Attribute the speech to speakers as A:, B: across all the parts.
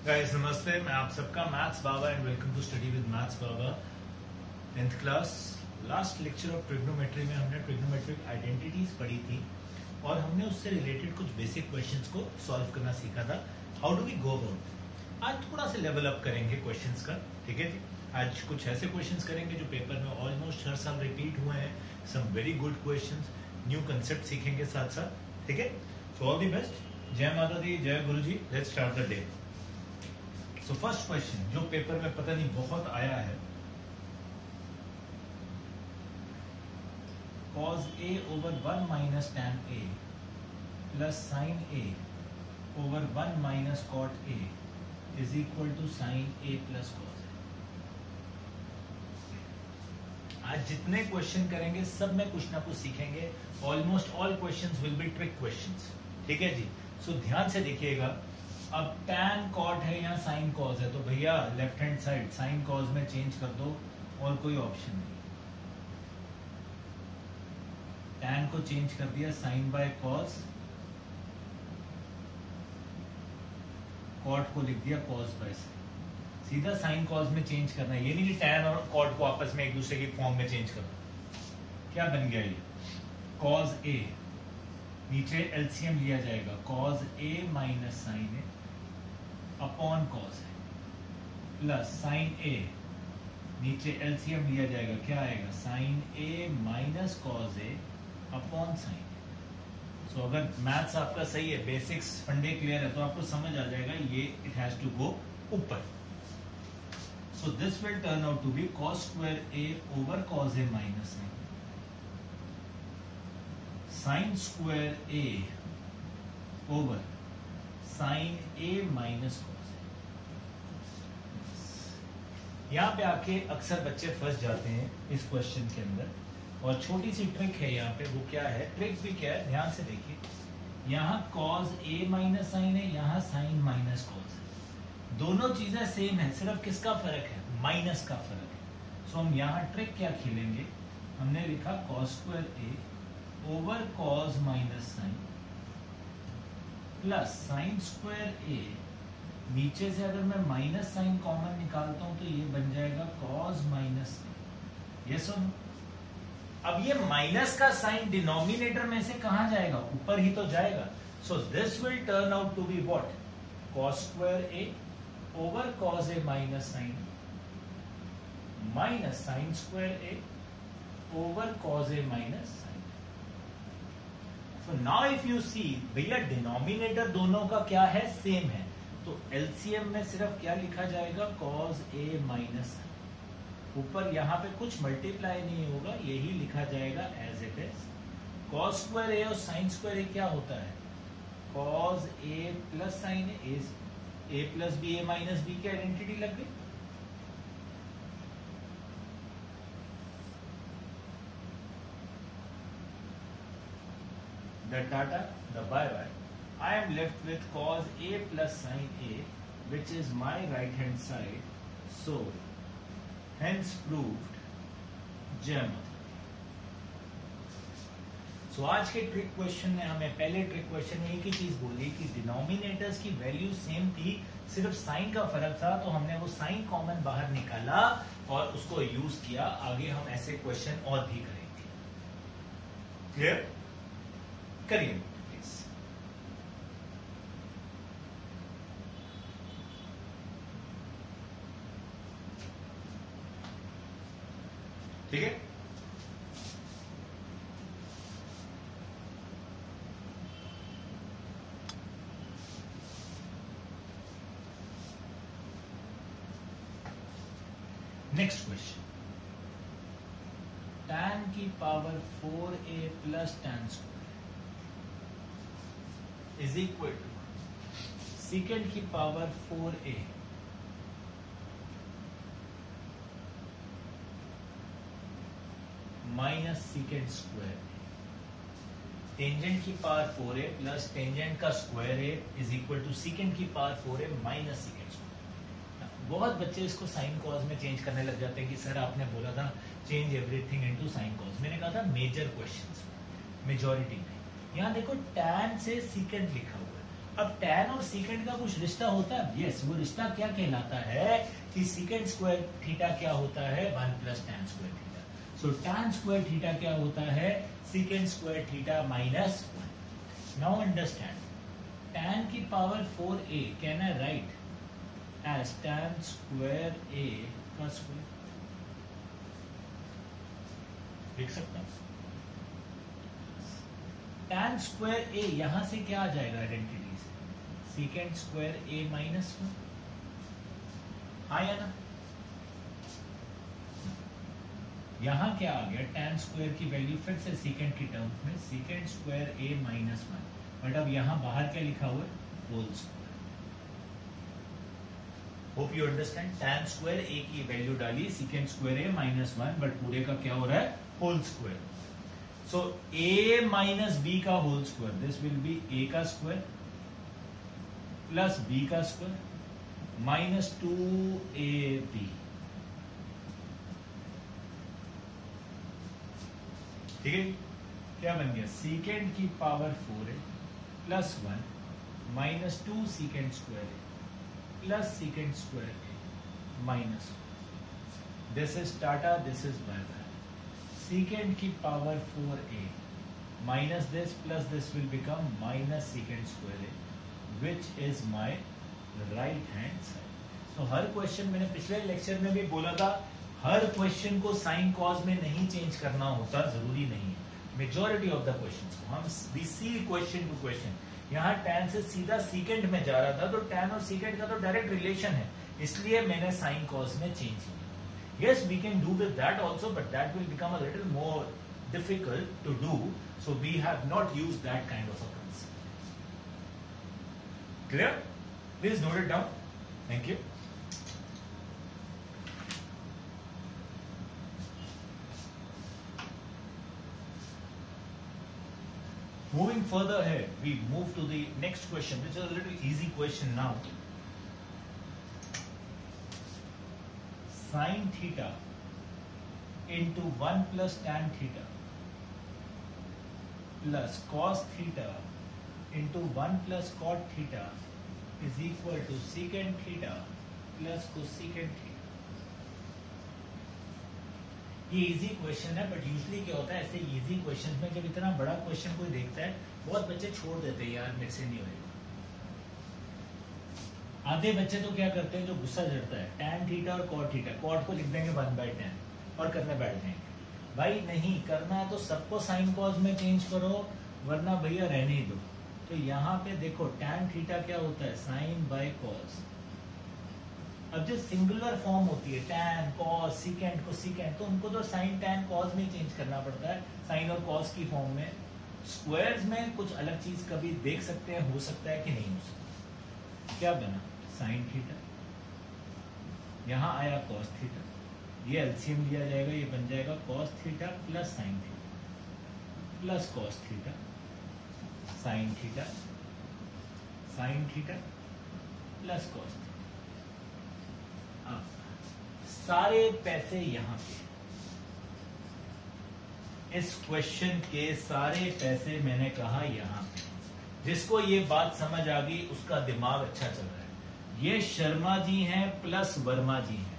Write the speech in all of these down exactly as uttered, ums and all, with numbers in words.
A: Guys नमस्ते, मैं आप सबका maths Baba and welcome to study with maths Baba. Tenth class last lecture of trigonometry में हमने ट्रिग्नोमेट्रिक आइडेंटिटीज पढ़ी थी और हमने उससे रिलेटेड कुछ बेसिक क्वेश्चंस को सॉल्व करना सीखा था। How do we go about. आज थोड़ा सा लेवल अप करेंगे क्वेश्चंस का, ठीक है जी। आज कुछ ऐसे क्वेश्चंस करेंगे जो पेपर में ऑलमोस्ट हर साल रिपीट हुए हैं। Some very good questions, new concept सीखेंगे साथ साथ, ठीक है। So all the best. जय माता दी, जय गुरु जी। Let's start the day. So first question जो पेपर में पता नहीं बहुत आया है, cos a over one minus tan a plus sin a over one minus cot a is equal to sin a plus cos a। आज जितने question करेंगे सब में कुछ ना कुछ सीखेंगे। Almost all questions will be trick questions, ठीक है जी। सो so, ध्यान से देखिएगा। अब tan cot है या sin cos है, तो भैया left hand side sin cos में चेंज कर दो और कोई ऑप्शन नहीं। tan को चेंज कर दिया sin बाय cos, cot को लिख दिया cos बाय sin। सीधा sin cos में चेंज करना है, ये नहीं कि tan और cot को आपस में एक दूसरे की फॉर्म में चेंज करो। क्या बन गया ये? cos a, नीचे एलसीएम लिया जाएगा cos a minus sin a upon cos a plus sin a, नीचे एलसीएम लिया जाएगा, क्या आएगा? sin a minus cos a upon sin a। So अगर मैथ्स आपका सही है, बेसिक्स फंडे क्लियर है, तो आपको समझ आ जाएगा ये इट हैज टू गो ऊपर। So this will turn out to be cos square a over cos a minus sin, sin square a over sin a minus cos a। यहाँ पे आके अक्सर बच्चे फंस जाते हैं इस क्वेश्चन के अंदर, और छोटी सी ट्रिक है यहाँ पे। वो क्या है? ट्रिक भी क्या है, ध्यान से देखिए। यहाँ cos a माइनस sin है, यहाँ sin माइनस cos है। दोनों चीजें सेम है, सिर्फ किसका फर्क है? माइनस का फर्क है। सो so, हम यहाँ ट्रिक क्या खेलेंगे? हमने लिखा cos square a over cos minus sin plus sin square a, नीचे से अगर मैं माइनस साइन कॉमन निकालता हूं तो ये बन जाएगा cos माइनस साइन। यस और नो? अब ये माइनस का साइन डिनोमिनेटर में से कहां जाएगा? ऊपर ही तो जाएगा। So this will turn out to be what? cos square a over cos a minus sine minus sine square a over cos a minus sine. So now if you see, भैया denominator दोनों का क्या है? Same है, तो LCM में सिर्फ क्या लिखा जाएगा? cos a माइनस, ऊपर यहाँ पे कुछ मल्टीप्लाई नहीं होगा, यही लिखा जाएगा as it is. cos square a और sin स्क्वायर a क्या होता है? cos a plus sin a is a plus b, a minus b की आइडेंटिटी लग गई। The tata, the bye bye. I am left with cos a plus sin a, which is my right hand side. So, hence proved. जय माता। सो आज के trick question ने हमें पहले ट्रिक क्वेश्चन में एक ही चीज बोली कि डिनोमिनेटर्स की वैल्यू सेम थी, सिर्फ साइन का फर्क था, तो हमने वो साइन कॉमन बाहर निकाला और उसको यूज किया। आगे हम ऐसे क्वेश्चन और भी करेंगे। क्लियर? करिए प्लीज। ठीक है, नेक्स्ट क्वेश्चन। tan की power four a plus tan square is equal to secant की power four a minus secant square. Tangent की power four a plus tangent का square a is equal to secant की power four a minus secant square. बहुत बच्चे इसको sign cos में change करने लग जाते हैं कि सर आपने बोला था change everything into sine cos. मैंने कहा था मेजर क्वेश्चंस, मेजॉरिटी में। यहाँ देखो tan से सीकेंट लिखा हुआ है। अब tan और सीकेंड का कुछ रिश्ता होता है, यस, वो रिश्ता क्या कहलाता है कि सीकेंड स्क्वायर थीटा क्या होता है, one plus tan square theta. So tan square theta क्या होता है, secant square theta minus one. Now understand, tan की power four a can I write as tan square a का स्क्वायर, देख सकते हैं। tan स्क्वायर ए यहां से क्या आ जाएगा आइडेंटिटी से, secant square a minus one, हाँ या ना। यहां क्या आ गया, tan स्क्वायर की वैल्यू फिर से सीकेंड की टर्म्स में secant square a minus one, but अब यहां बाहर क्या लिखा हुआ है, whole square. Hope you understand, tan square a की वैल्यू डाली secant square a minus one, but पूरे का क्या हो रहा है, whole square. So a minus b का whole square, this will be a का स्क्वायर प्लस b का square minus two a b. ठीक है, क्या बन गया, सीकेंड की पावर फोर है plus one minus two secant square है प्लस सीकेंड स्क्वायर है minus, this is tata, this is bye bye. Secant की power four a minus this plus this will become minus secant square a, which is my right hand side. So हर question, मैंने पिछले lecture में भी बोला था, हर question को साइन कॉज में नहीं चेंज करना होता, जरूरी नहीं है। मेजॉरिटी ऑफ द क्वेश्चंस को हम we see question to question, यहाँ tan से सीधा सीकेंड में जा रहा था, तो tan और सीकेंड का तो डायरेक्ट रिलेशन है, इसलिए मैंने साइन कॉज में चेंज किया। Yes, we can do with that also, but that will become a little more difficult to do. So we have not used that kind of a concept. Clear? Please note it down. Thank you. Moving further ahead, we move to the next question, which is a little easy question now. Sin theta into one plus tan theta plus cos theta into one plus cot theta is equal to secant theta plus cosecant theta. ये easy question है, but usually क्या होता है ऐसे easy question में, जब इतना बड़ा क्वेश्चन कोई देखता है, बहुत बच्चे छोड़ देते हैं, यार मेरे से नहीं होगा। आधे बच्चे तो क्या करते हैं, जो गुस्सा चढ़ता है, tan थीटा और cot थीटा, cot को लिख देंगे वन बाई टेन और करने बैठ जाएंगे। भाई नहीं करना है तो सबको साइन कॉज में चेंज करो, वरना भैया रहने ही दो। तो यहाँ पे देखो tan थीटा क्या होता है, साइन बाय कॉस। अब जो सिंगुलर फॉर्म होती है tan, cos, secant, cosecant, तो उनको तो साइन tan cos में चेंज करना पड़ता है, साइन और cos की फॉर्म में। स्क्वायर्स में कुछ अलग चीज कभी देख सकते हैं, हो सकता है कि नहीं हो सकता। क्या बना, साइन थीटा, यहां आया कॉस थीटा, ये एलसीएम लिया जाएगा, ये बन जाएगा cos theta plus sine theta plus cos theta sine theta sine theta plus cos theta. अब सारे पैसे यहां पे, इस क्वेश्चन के सारे पैसे मैंने कहा यहां पे। जिसको ये बात समझ आ गई उसका दिमाग अच्छा चल रहा है। ये शर्मा जी हैं प्लस वर्मा जी हैं।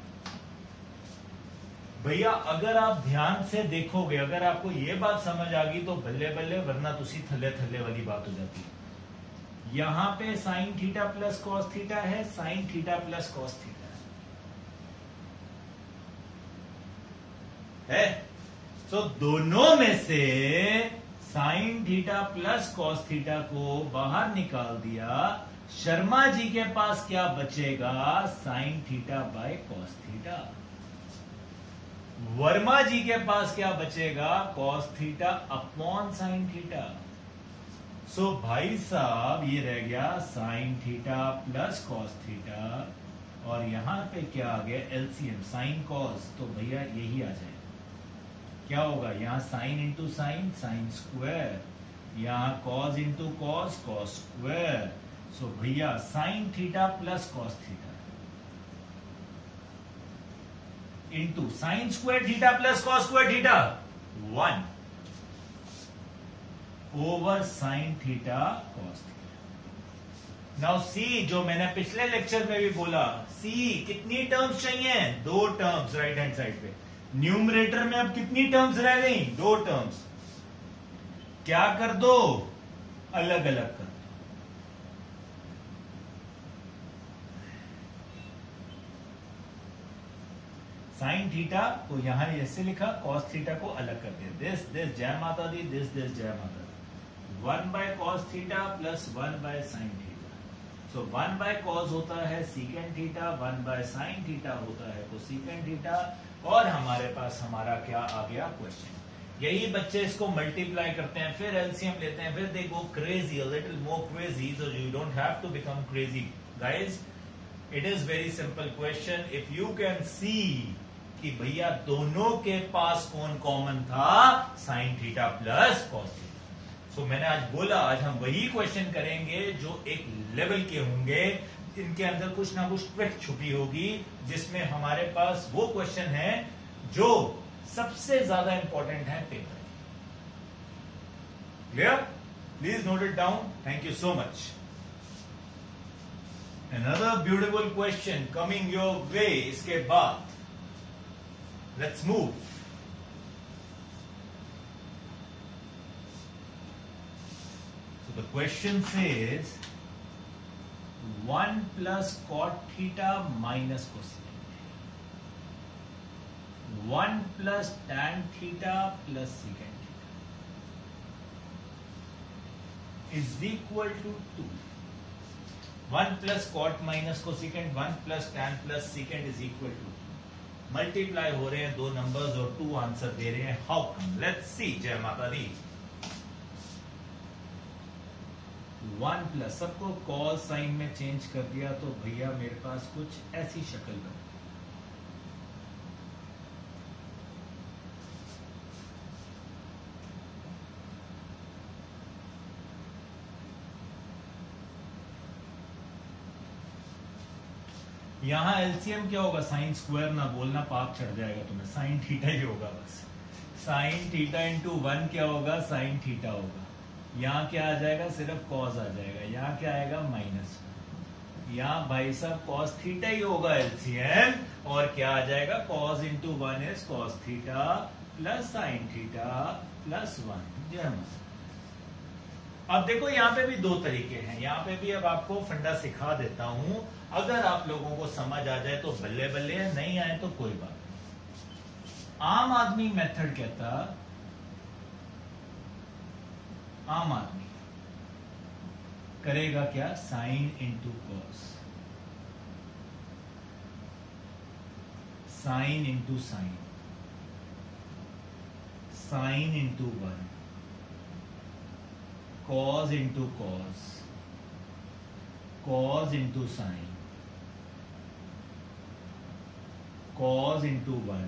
A: भैया अगर आप ध्यान से देखोगे, अगर आपको ये बात समझ आ गई तो बल्ले बल्ले, वरना तुसी थल्ले थल्ले वाली बात हो जाती है। यहां पे sine theta plus cos theta है, sine theta plus cos theta है, तो दोनों में से sine theta plus cos theta को बाहर निकाल दिया। शर्मा जी के पास क्या बचेगा, sine theta by cos theta. Verma ji के पास क्या बचेगा, cos theta upon sine theta. So भाई साहब ये रह गया sine theta plus cos theta, और यहां पे क्या आ गया, एलसीएम साइन कॉस, तो भैया यही आ जाएगा। क्या होगा, यहां sine into sine, sine square, यहां cos into cos, cos square. So भैया sine theta plus cos theta into sine square theta plus cos square theta, one over sine theta cos theta. Now see, जो मैंने पिछले lecture में भी बोला, सी कितनी terms चाहिए? दो टर्म्स राइट हैंड साइड पे। न्यूमरेटर में अब कितनी टर्म्स रह गई? दो टर्म्स। क्या कर दो? अलग अलग कर दो। साइन थीटा को यहां ऐसे लिखा, कॉस थीटा को अलग कर दिया। दिस दिस जय माता दी, दिस दिस जय माता दी। One by cos theta plus one by sine theta. So one by cos होता है secant theta, one by sine theta होता है कोसीकेंड थीटा। और हमारे पास हमारा क्या आ गया? क्वेश्चन। यही बच्चे इसको मल्टीप्लाई करते हैं, फिर एलसीएम लेते हैं, फिर they go crazy, a little more crazy, so you don't have to become crazy guys. It is very simple question. If you can see कि भैया दोनों के पास कौन कॉमन था? Sine theta plus cos theta. So मैंने आज बोला, आज हम वही क्वेश्चन करेंगे जो एक लेवल के होंगे, इनके अंदर कुछ ना कुछ ट्रिक छुपी होगी, जिसमें हमारे पास वो क्वेश्चन है जो सबसे ज्यादा इंपॉर्टेंट है paper. Clear? Please note it down. Thank you so much. Another beautiful question coming your way. इसके बाद let's move. So the question says one plus cot theta minus cosecant, one plus tan theta plus secant theta is equal to two. one plus cot minus cosecant, one plus tan plus secant is equal to two. Multiply हो रहे हैं दो numbers और to answer दे रहे हैं। How come? Let's see. जय माता दी। वन प्लस, सबको कॉस साइन में चेंज कर दिया तो भैया मेरे पास कुछ ऐसी शक्ल बनी। यहां एलसीएम क्या होगा? साइन स्क्वायर ना बोलना, पाप चढ़ जाएगा तुम्हें। साइन थीटा ही होगा बस। साइन थीटा इंटू वन क्या होगा? साइन थीटा होगा। यहां क्या आ जाएगा? सिर्फ कॉस आ जाएगा। यहां क्या आएगा? माइनस। यहां भाई साहब कॉस थीटा ही होगा एलसीएम, और क्या आ जाएगा? Cos into one is cos theta plus sine theta plus one. जय। अब देखो यहां पे भी दो तरीके हैं। यहां पे भी अब आपको फंडा सिखा देता हूं, अगर आप लोगों को समझ आ जाए तो बल्ले बल्ले है, नहीं आए तो कोई बात नहीं। आम आदमी मेथड कहता, आम आदमी करेगा क्या? Sine into cos, sine into sine, sine into one, cos into cos, cos into sin, cos into one,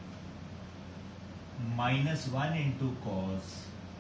A: minus one into cos,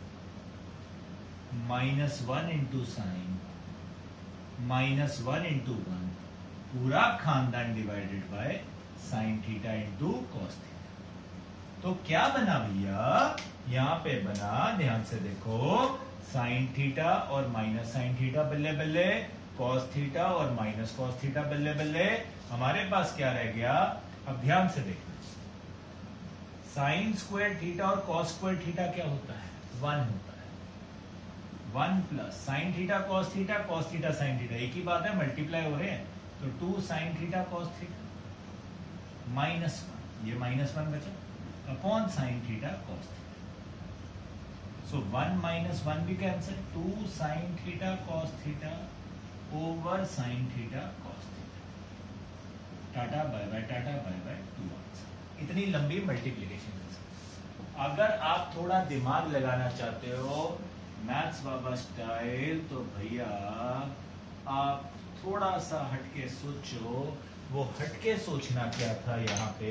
A: minus one into sin, minus one into one, पूरा खानदान divided by sine theta into cos theta. तो क्या बना भैया? यहां पे बना, ध्यान से देखो, साइन थीटा और माइनस साइन थीटा बल्ले बल्ले, कॉस थीटा और माइनस कॉस थीटा बल्ले बल्ले। हमारे पास क्या रह गया? अब ध्यान से देखना, साइन स्क्वायर थीटा और कॉस स्क्वायर थीटा क्या होता है? वन होता है। One plus sine theta cos theta, cos theta sine theta, एक ही बात है, मल्टीप्लाई हो रहे हैं। तो two sine theta cos theta minus one, ये माइनस वन बचा, upon sine theta cos theta. So one minus one भी cancel, two sine theta cos theta over sine theta cos theta. Tata bye bye, tata bye bye, to answer. इतनी लंबी multiplication. अगर आप थोड़ा दिमाग लगाना चाहते हो मैथ्स बाबा स्टाइल, तो भैया आप थोड़ा सा हटके सोचो। वो हटके सोचना क्या था? यहाँ पे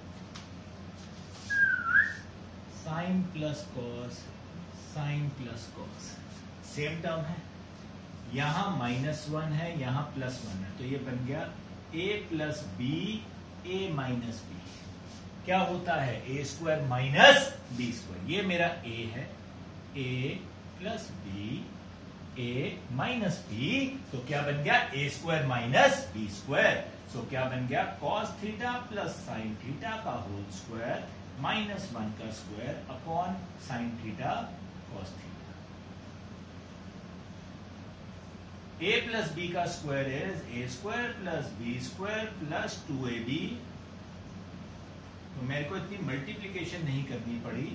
A: sine plus cos, sine plus cos same term है। यहां माइनस वन है, यहां प्लस वन है, तो ये बन गया a plus b, a minus b. क्या होता है? A square minus b square. ये मेरा ए है, a plus b a minus b, तो क्या बन गया a square minus b square. So क्या बन गया cos theta plus sine theta का होल स्क्वायर माइनस वन का square upon sine theta cos theta. A plus b का square is a square plus b square plus two a b. तो मेरे को इतनी मल्टीप्लीकेशन नहीं करनी पड़ी।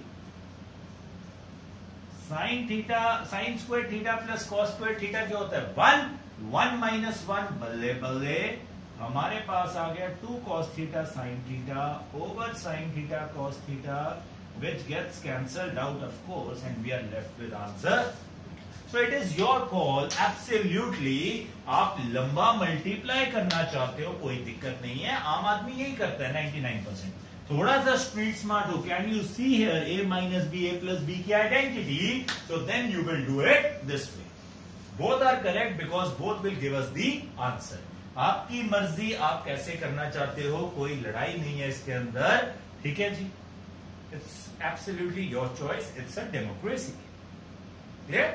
A: Sine theta sine square theta plus cos square theta क्या होता है वन, वन माइनस वन, बल्ले बल्ले हमारे पास आ गया two cos theta sine theta over sine theta cos theta, which gets cancelled out of course and we are left with answer. So it is your call, absolutely। आप लंबा multiply करना चाहते हो कोई दिक्कत नहीं है, आम आदमी यही करता है निन्यानवे परसेंट। थोड़ा सा स्ट्रीट स्मार्ट हो, can you see here a minus b a plus b की identity, so then you will do it this way। Both are correct because both will give us the answer। आपकी मर्जी, आप कैसे करना चाहते हो, कोई लड़ाई नहीं है इसके अंदर, ठीक है जी। It's absolutely your choice, it's a democracy. Clear?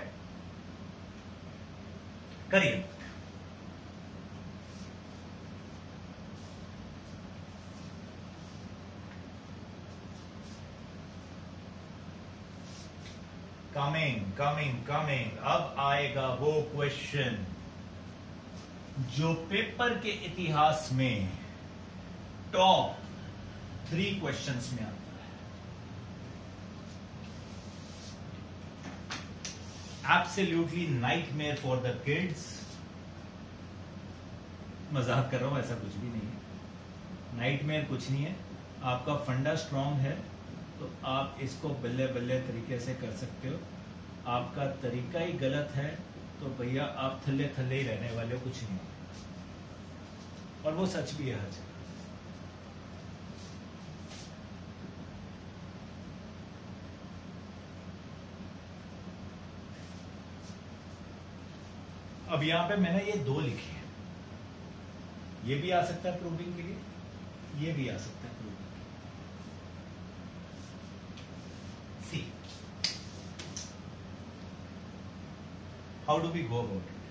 A: करिए। कमिंग कमिंग कमिंग अब आएगा वो क्वेश्चन जो पेपर के इतिहास में टॉप थ्री क्वेश्चंस में आता है। Absolutely nightmare for the kids. मजाक कर रहा हूं, ऐसा कुछ भी नहीं है। नाइटमेयर कुछ नहीं है। आपका फंडा स्ट्रांग है तो आप इसको बल्ले बल्ले तरीके से कर सकते हो। आपका तरीका ही गलत है तो भैया आप थल्ले थल्ले ही रहने वाले, कुछ नहीं। और वो सच भी है हर जगह। अब यहां पे मैंने ये दो लिखे हैं, ये भी आ सकता है प्रूविंग के लिए, ये भी आ सकता है प्रूविंग के लिए। See how do we go about it?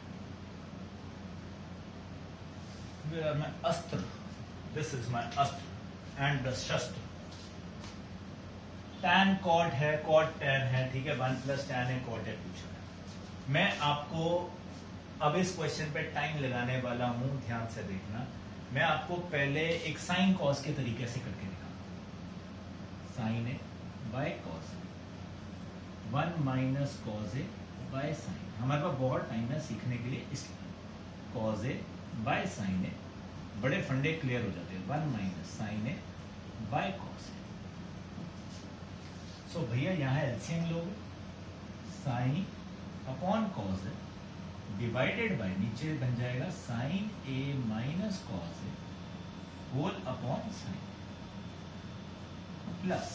A: Where are my अस्त्र? This is my अस्त्र and the शस्त्र। tan cot है, cot tan है, ठीक है, वन प्लस tan है, cot है पूछा है। मैं आपको अब इस क्वेश्चन पे टाइम लगाने वाला हूं, ध्यान से देखना। मैं आपको पहले एक साइन कॉस के तरीके से करके दिखाऊंगा। Sine a by cos a, one minus cos a by sine. हमारे पास बहुत टाइम है सीखने के लिए, इसलिए cos a by sine a, बड़े फंडे क्लियर हो जाते हैं। One minus sine a by cos a. So भैया यहाँ एलसीएम लोग, sine upon cos a divided by, नीचे बन जाएगा sine a minus cos a whole upon sine, plus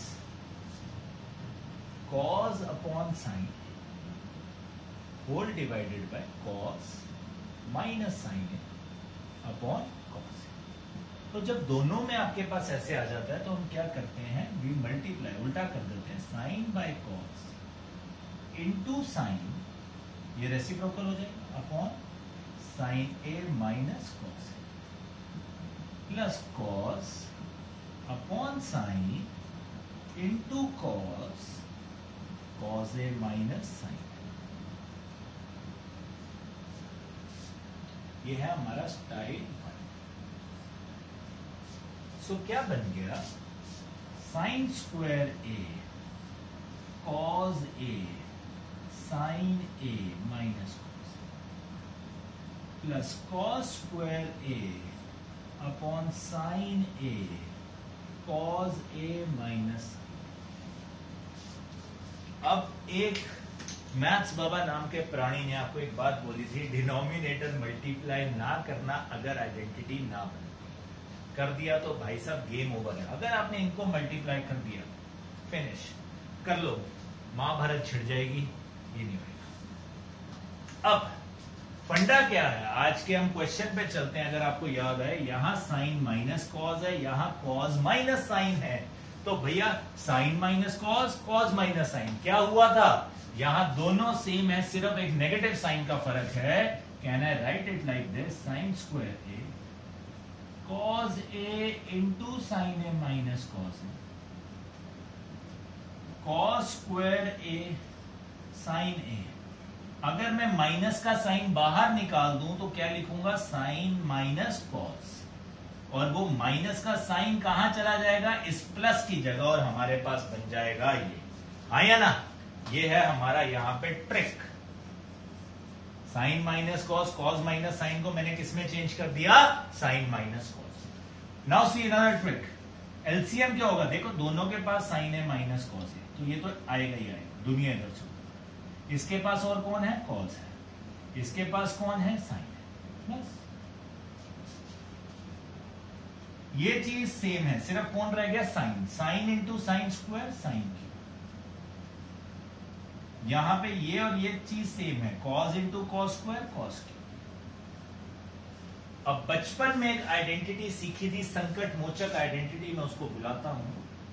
A: cos upon sine whole divided by cos minus sine a upon cos. तो जब दोनों में आपके पास ऐसे आ जाता है तो हम क्या करते हैं, वी मल्टीप्लाई, उल्टा कर देते हैं, sine by cos into sine, ये रेसिप्रोकल हो जाएगा, upon sine a minus cos plus cos upon sine into cos cos a minus sine. ये है हमारा स्टाइल वन। सो क्या बन गया, sine square a cos a sine a minus cos plus cos square a upon sine a cos a minus. अब एक maths बाबा नाम के प्राणी ने आपको एक बात बोली थी, डिनोमिनेटर मल्टीप्लाई ना करना अगर आइडेंटिटी ना बने। कर दिया तो भाई साहब गेम ओवर है। अगर आपने इनको मल्टीप्लाई कर दिया, फिनिश कर लो, महाभारत छिड़ जाएगी, ये नहीं होगा। अब फंडा क्या है, आज के हम क्वेश्चन पे चलते हैं। अगर आपको याद है, यहां साइन माइनस कॉस है, यहां कॉस माइनस साइन है, तो भैया sine minus cos, cos minus sine क्या हुआ था, यहां दोनों सेम है, सिर्फ एक नेगेटिव साइन का फर्क है. Can I write it like this, sine square a cos a into sine a minus cos a, cos square a sine a. अगर मैं माइनस का साइन बाहर निकाल दूं तो क्या लिखूंगा, साइन माइनस कॉस, और वो माइनस का साइन कहां चला जाएगा, इस प्लस की जगह, और हमारे पास बन जाएगा ये. हाँ या ना, ये है हमारा यहां पे trick. Sine minus cos, cos minus sine को मैंने किसमें चेंज कर दिया, sine minus cos. Now see another trick. LCM क्या होगा, देखो दोनों के पास साइन है माइनस कॉस है, तो ये तो आएगा ही आएगा, दुनिया इधर से. इसके पास और कौन है, कॉस है, इसके पास कौन है, साइन है. बस ये चीज सेम है, सिर्फ कौन रह गया, sine. Sine into sine square sine cube. यहां पे ये और ये चीज सेम है, cos into cos square cos cube. अब बचपन में एक आइडेंटिटी सीखी थी, संकट मोचक आइडेंटिटी, मैं उसको बुलाता हूं.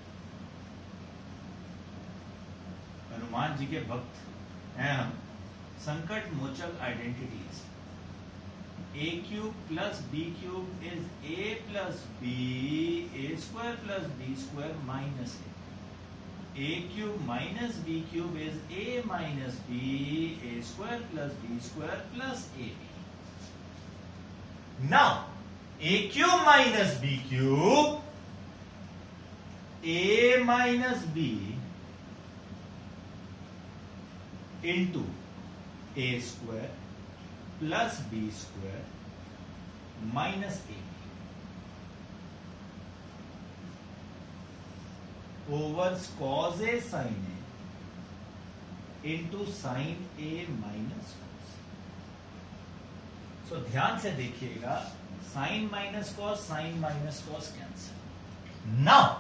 A: हनुमान जी के भक्त हैं हम. संकट मोचक identities. A cube plus b cube is a plus b, a square plus b square minus a. A cube minus b cube is a minus b, a square plus b square plus a b. Now a cube minus b cube, a minus b into a square plus b square minus a over cos a sine a into sine a minus cos. So ध्यान से देखिएगा, sign minus cos, sine minus cos cancel. Now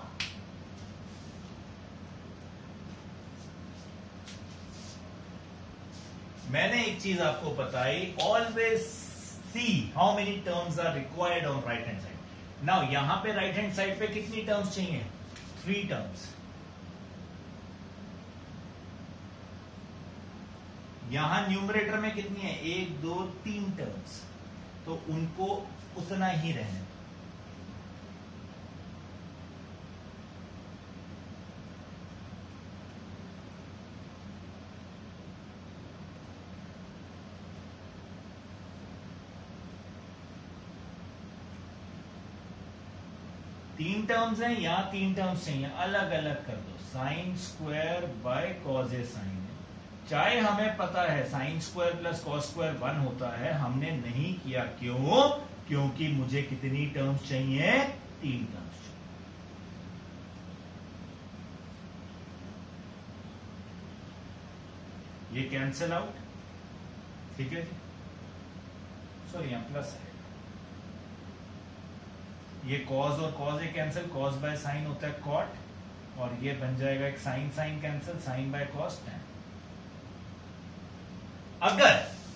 A: मैंने एक चीज आपको बताई, always see how many terms are required on right hand side. Now यहां पे राइट हैंड साइड पे कितनी टर्म्स चाहिए, थ्री टर्म्स. यहां न्यूमरेटर में कितनी है, एक दो तीन टर्म्स, तो उनको उतना ही रहने. तीन टर्म्स हैं, यहां तीन टर्म्स चाहिए, अलग अलग कर दो. Sine square by cos a sine, चाहे हमें पता है sine square plus cos square one होता है, हमने नहीं किया. क्यों, क्योंकि मुझे कितनी टर्म्स चाहिए, तीन टर्म्स चाहिए. ये कैंसिल आउट, ठीक है जी. सॉरी यहां प्लस है, ये कॉस और cos a cancel, cos by sine होता है कॉट, और ये बन जाएगा एक sine sine cancel, sine by cos tan. अगर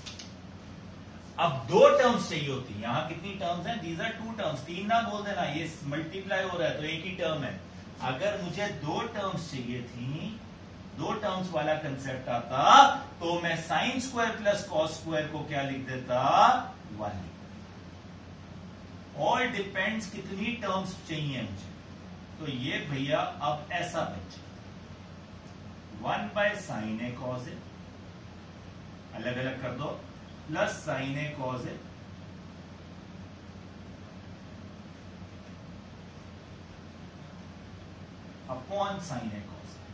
A: अब दो टर्म्स चाहिए होती, यहां कितनी टर्म्स हैं, दीज आर टू टर्म्स. तीन ना बोल देना, ये मल्टीप्लाई हो रहा है तो एक ही टर्म है. अगर मुझे दो टर्म्स चाहिए थी, दो टर्म्स वाला कंसेप्ट आता, तो मैं sine square plus cos square को क्या लिख देता, वन. ऑल डिपेंड्स कितनी टर्म्स चाहिए मुझे. तो ये भैया अब ऐसा बचे, one by sine a cos a, अलग अलग कर दो, plus sine a cos a upon sine a cos a.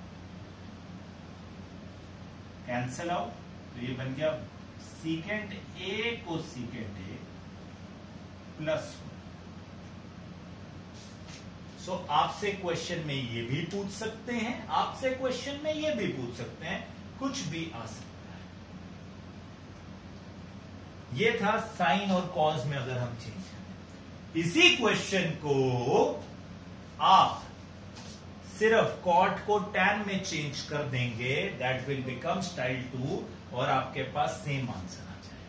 A: Cancel out, तो ये बन गया secant a cosecant a plus. So so, आपसे क्वेश्चन में ये भी पूछ सकते हैं, आपसे क्वेश्चन में ये भी पूछ सकते हैं, कुछ भी आ सकता है. ये था साइन और कॉस में अगर हम चेंज करें. इसी क्वेश्चन को आप सिर्फ कॉट को टैन में चेंज कर देंगे, that will become style two, और आपके पास सेम आंसर आ जाएगा.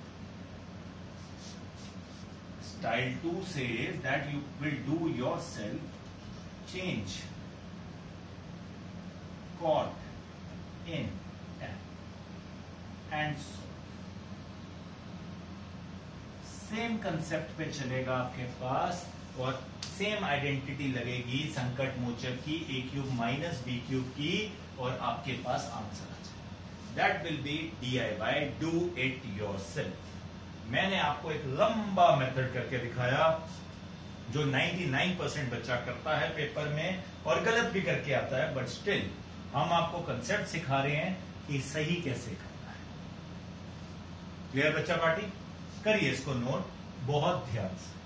A: Style two says that you will do yourself change cot in tan. And same concept पे चलेगा आपके पास और सेम आइडेंटिटी लगेगी संकट मोचक की, a cube minus b cube की, और आपके पास आंसर आ जाएगा। That will be D I Y, do it yourself. मैंने आपको एक लंबा मेथड करके दिखाया जो निन्यानवे परसेंट बच्चा करता है पेपर में और गलत भी करके आता है, बट स्टिल हम आपको कंसेप्ट सिखा रहे हैं कि सही कैसे करना है। क्लियर बच्चा पार्टी? करिए इसको नोट बहुत ध्यान से।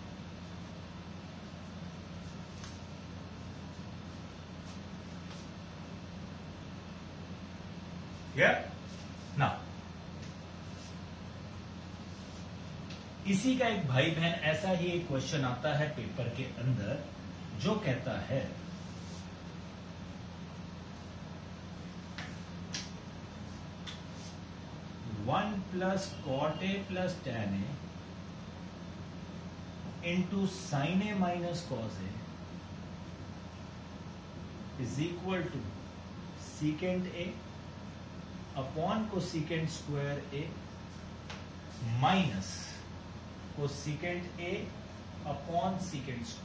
A: क्लियर ना? इसी का एक भाई बहन ऐसा ही एक क्वेश्चन आता है पेपर के अंदर जो कहता है one plus cot a plus tan a into sine a minus cos a is equal to secant a upon cosecant square a minus cosecant a upon secant square.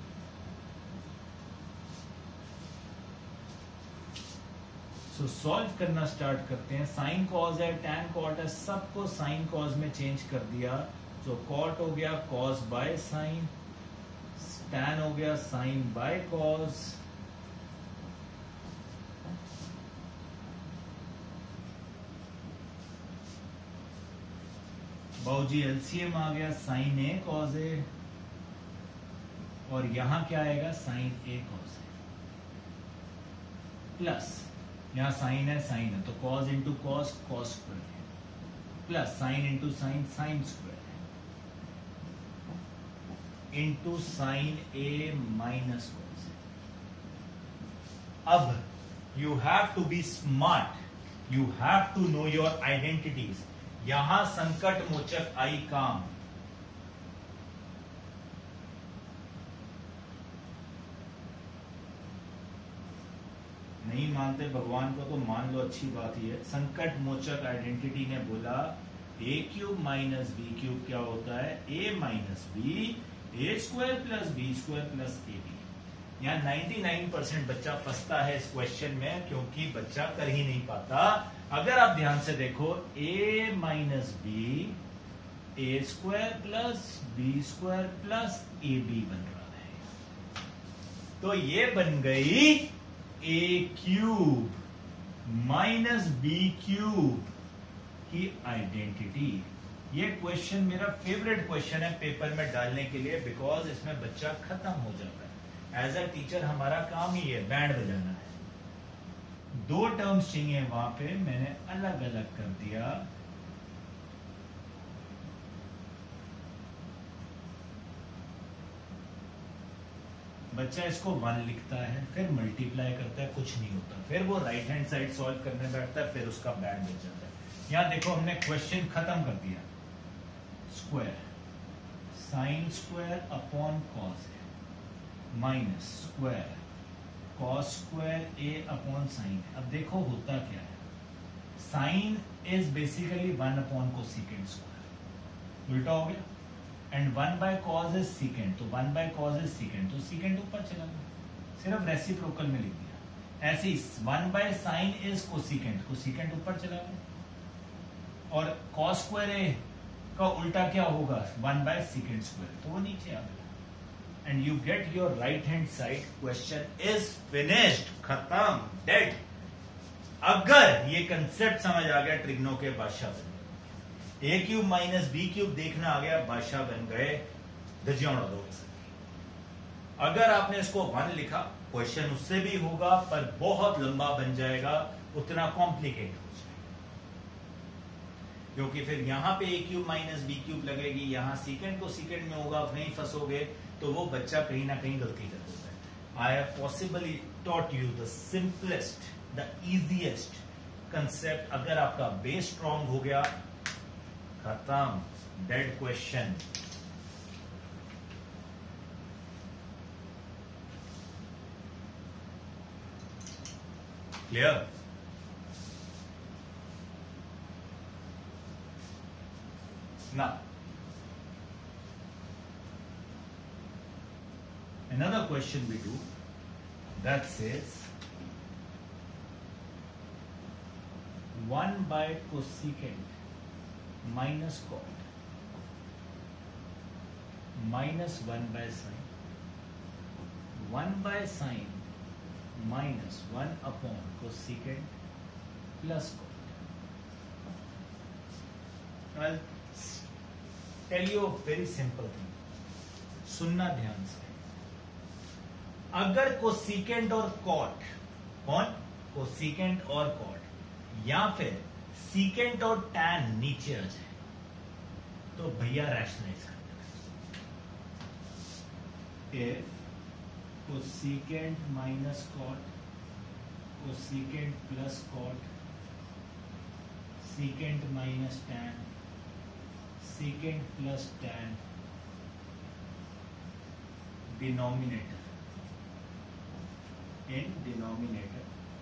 A: So solve करना start करते हैं। Sine cos है, tan cot है, सबको sign cos में change कर दिया। सो so, cot हो गया कॉस बाय साइन, टैन हो गया साइन बाय कॉस, बाऊजी एलसीएम आ गया साइन ए कॉस ए, और यहां क्या आएगा sine a cos a, plus यहां साइन है साइन है तो cos into cos cos square है, plus sine into sine sine square है, into sine a minus cos a. अब you have to be smart, you have to know your identities. यहां संकट मोचक आई काम, नहीं मानते भगवान को तो मान लो, अच्छी बात ही है। संकट मोचक आइडेंटिटी ने बोला a cube minus b cube क्या होता है, a minus b, a square plus b square plus a b. यहाँ निन्यानवे परसेंट बच्चा फंसता है इस क्वेश्चन में क्योंकि बच्चा कर ही नहीं पाता। अगर आप ध्यान से देखो a minus b, a square plus b square plus a b बन रहा है, तो ये बन गई a cube minus b cube की आइडेंटिटी। ये क्वेश्चन मेरा फेवरेट क्वेश्चन है पेपर में डालने के लिए, बिकॉज इसमें बच्चा खत्म हो जाता है। एज अ टीचर हमारा काम ही है बैंड बजाना है। दो टर्म्स चाहिए वहां पे, मैंने अलग अलग कर दिया। बच्चा इसको वन लिखता है, फिर मल्टीप्लाई करता है, कुछ नहीं होता, फिर वो राइट हैंड साइड सॉल्व करने बैठता है, फिर उसका बैंड बज जाता है। यहां देखो हमने क्वेश्चन खत्म कर दिया। Square sine square upon cos a minus square cos square a upon sine. अब देखो होता क्या है, sine is basically one upon cosecant square, उल्टा हो गया, and one by cos is secant, तो one by cos is secant, तो सीकेंड ऊपर चला गया, सिर्फ रेसिप्रोकल में लिख दिया। ऐसे ही one by sine is cosecant, को सीकेंड ऊपर चला गया, और कॉस स्क्वायर ए का उल्टा क्या होगा, वन बाय सीकेंड स्क्वायर, तो वो नीचे आ गया। And you get your right hand side, question is finished, खत्म, dead। अगर ये कंसेप्ट समझ आ गया, ट्रिग्नो के बादशाह बन गए। A cube minus b cube देखना आ गया, बादशाह बन गए, धज्जियां उड़ा दोगे सर। अगर आपने इसको वन लिखा, क्वेश्चन उससे भी होगा पर बहुत लंबा बन जाएगा, उतना कॉम्प्लिकेट हो जाएगा, क्योंकि फिर यहां पे a cube minus b cube लगेगी, यहां सीकेंड को सीकेंड में होगा, वहीं फंसोगे, तो वो बच्चा कहीं ना कहीं गलती कर देता है। I have possibly taught you the simplest, the easiest concept. अगर आपका बेस स्ट्रांग हो गया, खत्म, dead question. Clear? another question we do that says one by cosecant minus cot minus one by sine, one by sine minus one upon cosecant plus cot. I'll tell you a very simple thing. सुनना ध्यान से. अगर cosecant और cot, कौन? Cosecant और cot या फिर secant और टैन नीचे आ जाए तो भैया रैशनलाइज कर देना. If cosecant minus cot, cosecant plus cot, secant minus tan, secant plus tan, denominator in denominator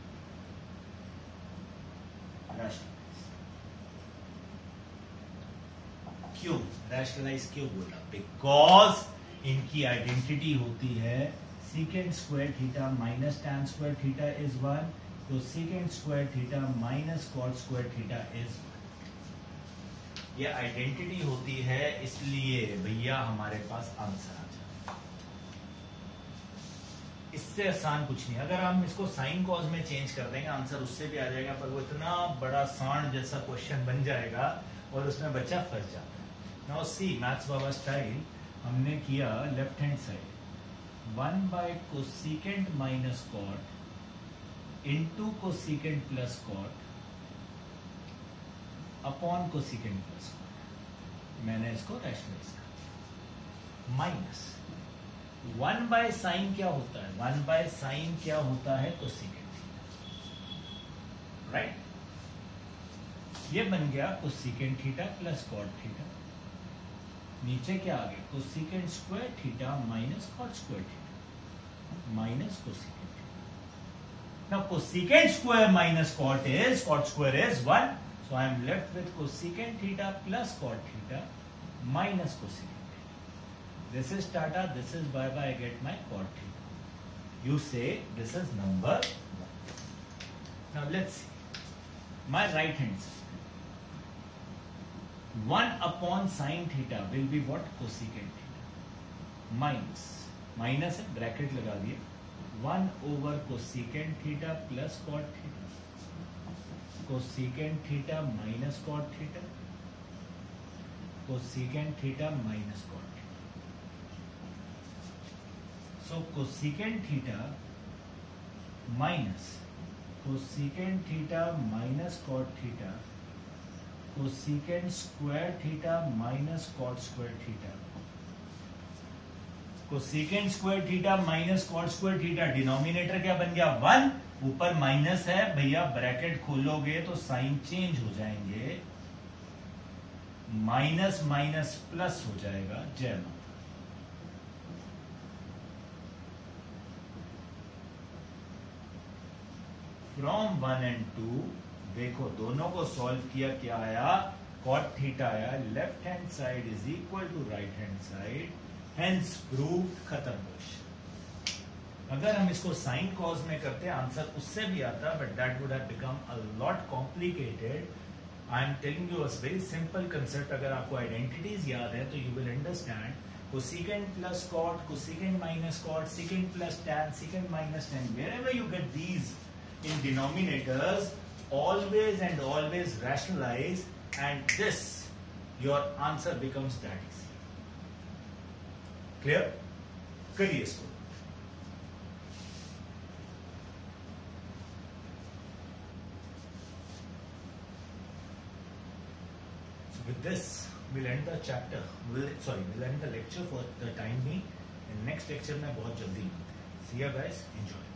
A: rationalize. क्यों rationalize क्यों बोला? Because इनकी आइडेंटिटी होती है secant square theta minus tan square theta is one, तो secant square theta minus cot square theta is one. ये identity होती है, इसलिए भैया हमारे पास आंसर आ जाए. इससे आसान कुछ नहीं. अगर हम इसको साइन कॉज में चेंज कर देंगे आंसर उससे भी आ जाएगा, पर वो इतना बड़ा सांड जैसा क्वेश्चन बन जाएगा और उसमें बच्चा फंस जाता है. नाउ सी मैथ्स बाबा स्टाइल हमने किया left hand side one by cosecant minus cot into cosecant plus cot upon cosecant plus cot. मैंने इसको रैशनलाइज किया. माइनस वन बाय साइन क्या होता है? वन बाय साइन क्या होता है? कोसिकेंट. राइट, ये बन गया cosecant theta plus cot theta. नीचे क्या आ गया? Cosecant square theta minus cot square theta minus cosecant theta. Now cosecant square minus cot is, cot square is one, so I am left with cosecant theta plus cot theta minus cosecant. This is Tata, this is bye bye, I get my cot theta. You say this is number one. Now let's see. My right hand side. one upon sine theta will be what? Cosecant theta. Minus. Minus है, bracket लगा दिए. one over cosecant theta plus cot theta. Cosecant theta minus cot theta. Cosecant theta minus cot theta. So cosecant theta minus cosecant theta minus cot theta, cosecant square theta minus cot square theta, cosecant square theta minus cot square theta. Denominator क्या बन गया? One. ऊपर minus है भैया, bracket खोलोगे तो sign change हो जाएंगे, माइनस माइनस प्लस हो जाएगा. जय माता. फ्रॉम वन एंड टू देखो दोनों को सॉल्व किया, क्या आया? कॉट थीटा आया. Left hand side is equal to right hand side, hence proved. खत्म क्वेश्चन. अगर हम इसको साइन कॉज में करते आंसर उससे भी आता, but that would have become a lot complicated. I am telling you a very simple concept. अगर आपको आइडेंटिटीज याद है तो you will understand. Cosecant plus cot, cosecant minus cot, secant plus tan, secant minus tan, wherever you get these in denominators, always and always rationalize, and this your answer becomes that easy. Clear? करिए इसको. So with this we'll end the chapter. We'll, sorry, we'll end the lecture for the time being. And next lecture में बहुत जल्दी मिलते हैं. See you guys. Enjoy.